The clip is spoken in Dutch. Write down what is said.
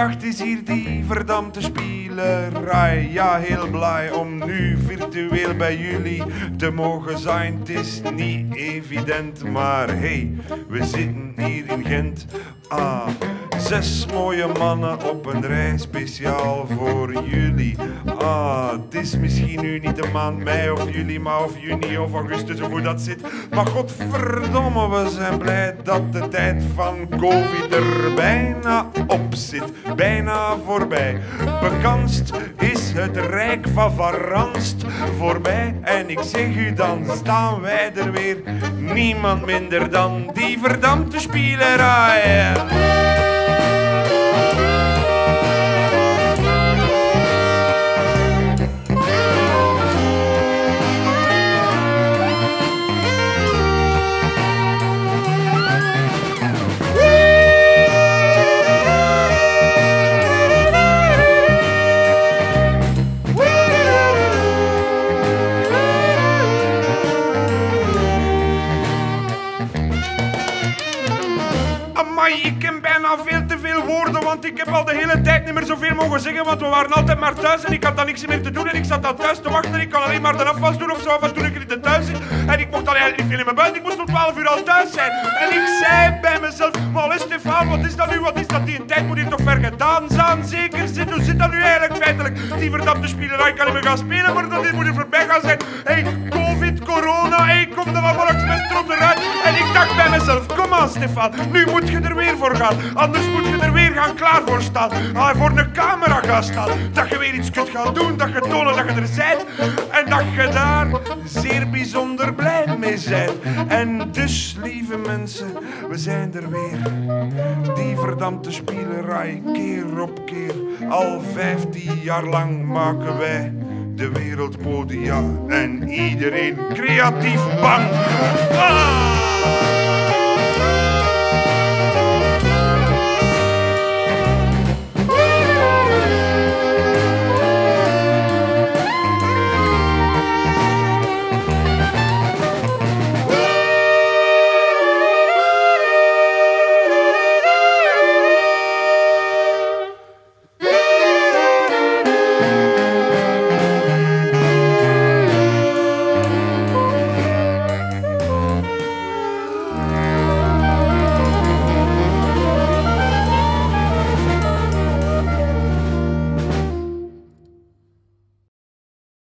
vandaag, het is hier die verdampte spielerij. Ja, heel blij om nu virtueel bij jullie te mogen zijn. Het is niet evident, maar hey, we zitten hier in Gent. 6 mooie mannen op een rij, speciaal voor jullie. Het is misschien nu niet de maand mei of juli, maar of juni of augustus of hoe dat zit. Maar godverdomme, we zijn blij dat de tijd van COVID er bijna op zit. Bijna voorbij. Bekanst is het rijk van Varanst voorbij. En ik zeg u, dan staan wij er weer. Niemand minder dan die verdampte spielerij. Amai, ik ken bijna veel te veel woorden, want ik heb al de hele tijd niet meer zoveel mogen zeggen, want we waren altijd maar thuis en ik had dan niks meer te doen en ik zat dan thuis te wachten. Ik kon alleen maar de afwas doen of zo, van toen ik niet thuis zit. En ik mocht dan eigenlijk niet veel in mijn buiten, ik moest om 12 uur al thuis zijn. En ik zei bij mezelf, maar Stefan, wat is dat nu, wat is dat, die tijd moet hier toch ver gedaan zijn, zeker zit. Hoe zit dat nu eigenlijk feitelijk? Die verdampte spielerij kan niet meer gaan spelen, maar dat dit moet hier voorbij gaan zijn. Hey, COVID, corona, hey, kom dan maar expres trot eruit. En ik dacht bij mezelf, kom aan Stefan, nu moet je er weer voor gaan. Anders moet je er weer gaan klaar voor staan. Voor een camera gaan staan. Dat je weer iets kunt gaan doen, dat je tonen dat je er bent. En dat je daar zeer bijzonder blij mee bent. En dus, lieve mensen, we zijn er weer. Die verdampte spielerij, keer op keer. Al 15 jaar lang maken wij de wereldpodia. En iedereen creatief bang.